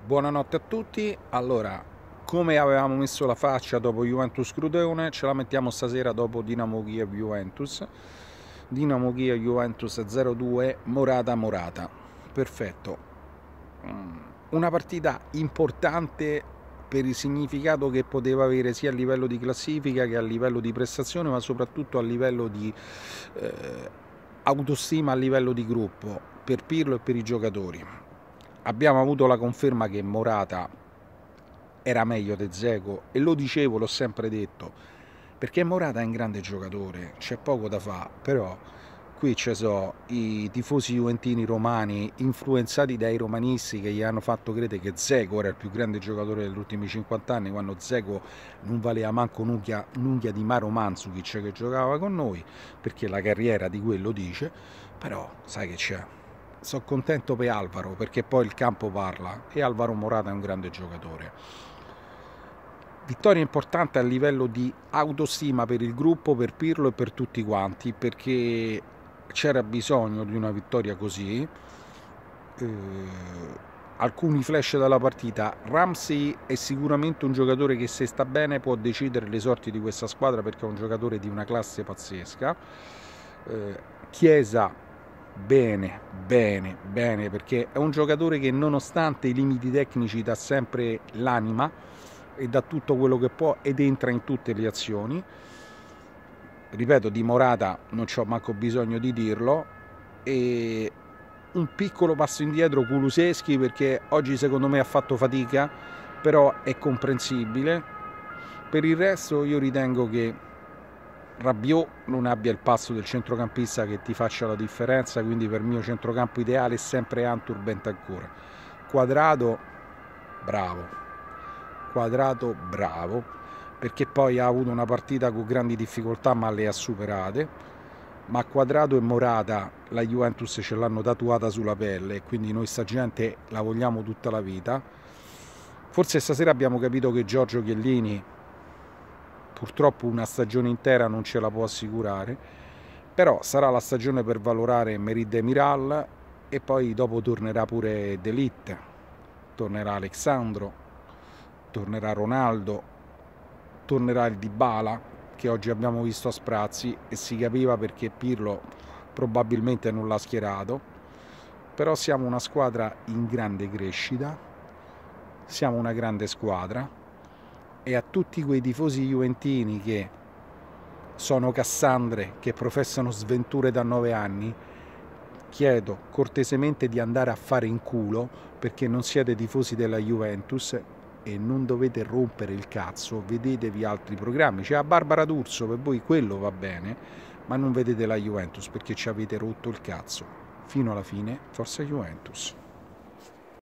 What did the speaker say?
Buonanotte a tutti. Allora, come avevamo messo la faccia dopo Juventus Crotone, ce la mettiamo stasera dopo Dinamo Kiev Juventus. Dinamo Kiev Juventus 0-2, Morata. Perfetto. Una partita importante per il significato che poteva avere sia a livello di classifica che a livello di prestazione, ma soprattutto a livello di autostima, a livello di gruppo, per Pirlo e per i giocatori. Abbiamo avuto la conferma che Morata era meglio di Dzeko, e lo dicevo, l'ho sempre detto, perché Morata è un grande giocatore, c'è poco da fare, però qui ci sono i tifosi juventini romani influenzati dai romanisti che gli hanno fatto credere che Dzeko era il più grande giocatore degli ultimi 50 anni, quando Dzeko non valeva manco un'unghia di Maro Mandžukić che giocava con noi, perché la carriera di quello dice. Però sai che c'è, sono contento per Alvaro, perché poi il campo parla e Alvaro Morata è un grande giocatore. Vittoria importante a livello di autostima per il gruppo, per Pirlo e per tutti quanti, perché c'era bisogno di una vittoria così. Alcuni flash dalla partita: Ramsey è sicuramente un giocatore che, se sta bene, può decidere le sorti di questa squadra, perché è un giocatore di una classe pazzesca. Chiesa bene, perché è un giocatore che, nonostante i limiti tecnici, dà sempre l'anima e dà tutto quello che può ed entra in tutte le azioni. Ripeto, di Morata non c'ho manco bisogno di dirlo. E un piccolo passo indietro Kulusevski, perché oggi secondo me ha fatto fatica, però è comprensibile. Per il resto io ritengo che Rabiot non abbia il passo del centrocampista che ti faccia la differenza, quindi per il mio centrocampo ideale è sempre Antur Bentancur. Quadrato bravo, perché poi ha avuto una partita con grandi difficoltà ma le ha superate. Ma Quadrato e Morata la Juventus ce l'hanno tatuata sulla pelle, quindi noi sta gente la vogliamo tutta la vita. Forse stasera abbiamo capito che Giorgio Chiellini purtroppo una stagione intera non ce la può assicurare, però sarà la stagione per valorare Merih Demiral, e poi dopo tornerà pure De Ligt, tornerà Alexandro, tornerà Ronaldo, tornerà il Dybala, che oggi abbiamo visto a sprazzi e si capiva perché Pirlo probabilmente non l'ha schierato. Però siamo una squadra in grande crescita, siamo una grande squadra, e a tutti quei tifosi juventini che sono Cassandre, che professano sventure da 9 anni, chiedo cortesemente di andare a fare in culo, perché non siete tifosi della Juventus e non dovete rompere il cazzo. Vedetevi altri programmi, c'è Barbara D'Urso, per voi quello va bene, ma non vedete la Juventus perché ci avete rotto il cazzo. Fino alla fine, forza Juventus.